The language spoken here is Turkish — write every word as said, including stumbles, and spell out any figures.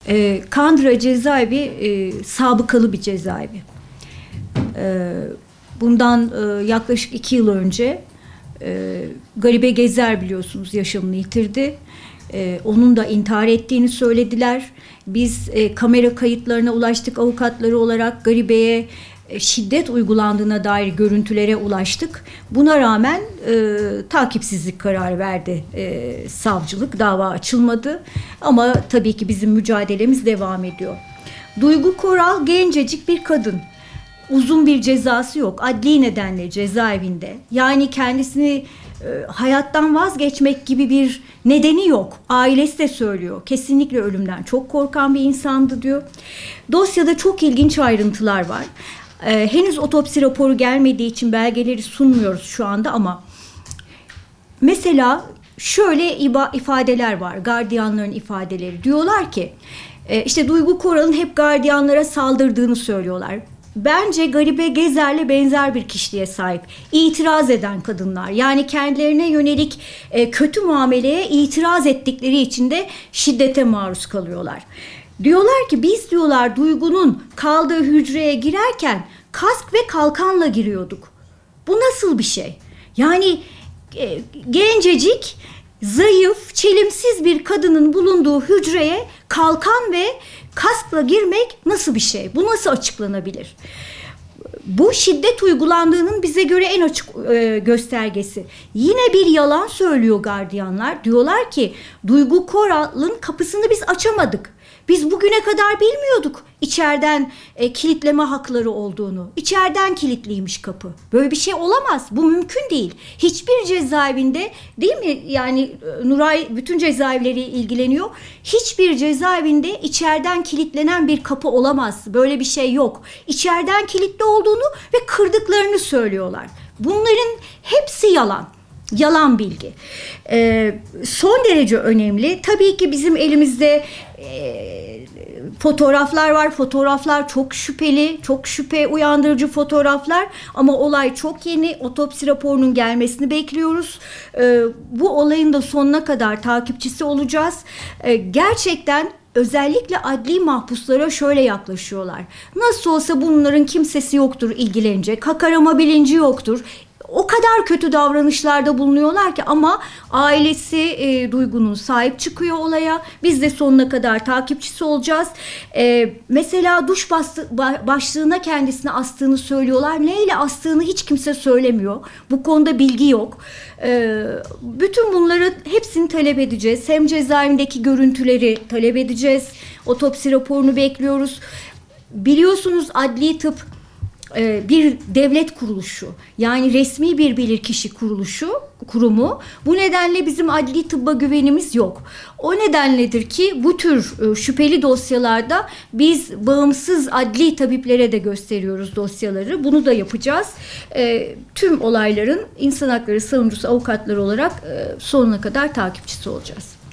E, Kandıra cezaevi e, sabıkalı bir cezaevi. E, bundan e, yaklaşık iki yıl önce e, Garibe Gezer biliyorsunuz yaşamını yitirdi. E, onun da intihar ettiğini söylediler. Biz e, kamera kayıtlarına ulaştık avukatları olarak. Garibe'ye e, şiddet uygulandığına dair görüntülere ulaştık. Buna rağmen e, takipsizlik kararı verdi e, savcılık. Dava açılmadı. Ama tabii ki bizim mücadelemiz devam ediyor. Duygu Koral gencecik bir kadın. Uzun bir cezası yok. Adli nedenle cezaevinde. Yani kendisini e, hayattan vazgeçmek gibi bir nedeni yok. Ailesi de söylüyor. Kesinlikle ölümden çok korkan bir insandı diyor. Dosyada çok ilginç ayrıntılar var. E, henüz otopsi raporu gelmediği için belgeleri sunmuyoruz şu anda ama mesela şöyle ifadeler var. Gardiyanların ifadeleri. Diyorlar ki e, işte Duygu Koral'ın hep gardiyanlara saldırdığını söylüyorlar. Bence Garibe Gezer'le benzer bir kişiliğe sahip. İtiraz eden kadınlar. Yani kendilerine yönelik e, kötü muameleye itiraz ettikleri için de şiddete maruz kalıyorlar. Diyorlar ki biz diyorlar Duygu'nun kaldığı hücreye girerken kask ve kalkanla giriyorduk. Bu nasıl bir şey? Yani e, gencecik, zayıf, çelimsiz bir kadının bulunduğu hücreye kalkan ve kaskla girmek nasıl bir şey? Bu nasıl açıklanabilir? Bu şiddet uygulandığının bize göre en açık e, göstergesi. Yine bir yalan söylüyor gardiyanlar. Diyorlar ki Duygu Koral'ın kapısını biz açamadık. Biz bugüne kadar bilmiyorduk içeriden e, kilitleme hakları olduğunu. İçeriden kilitliymiş kapı. Böyle bir şey olamaz. Bu mümkün değil. Hiçbir cezaevinde değil mi? Yani e, Nuray bütün cezaevleri ilgileniyor. Hiçbir cezaevinde içeriden kilitlenen bir kapı olamaz. Böyle bir şey yok. İçeriden kilitli olduğunu ve kırdıklarını söylüyorlar. Bunların hepsi yalan. Yalan bilgi. Ee, son derece önemli. Tabii ki bizim elimizde e, fotoğraflar var. Fotoğraflar çok şüpheli, çok şüphe uyandırıcı fotoğraflar. Ama olay çok yeni. Otopsi raporunun gelmesini bekliyoruz. Ee, bu olayın da sonuna kadar takipçisi olacağız. Ee, gerçekten özellikle adli mahpuslara şöyle yaklaşıyorlar. Nasıl olsa bunların kimsesi yoktur ilgilenecek. Hak arama bilinci yoktur. O kadar kötü davranışlarda bulunuyorlar ki ama ailesi e, Duygu'nun sahip çıkıyor olaya. Biz de sonuna kadar takipçisi olacağız. E, mesela duş bastı, başlığına kendisini astığını söylüyorlar. Neyle astığını hiç kimse söylemiyor. Bu konuda bilgi yok. E, bütün bunları hepsini talep edeceğiz. Hem cezaevindeki görüntüleri talep edeceğiz. Otopsi raporunu bekliyoruz. Biliyorsunuz adli tıp bir devlet kuruluşu, yani resmi bir bilirkişi kuruluşu, kurumu. Bu nedenle bizim adli tıbba güvenimiz yok. O nedenledir ki bu tür şüpheli dosyalarda biz bağımsız adli tabiplere de gösteriyoruz dosyaları. Bunu da yapacağız. Tüm olayların insan hakları savunucusu avukatları olarak sonuna kadar takipçisi olacağız.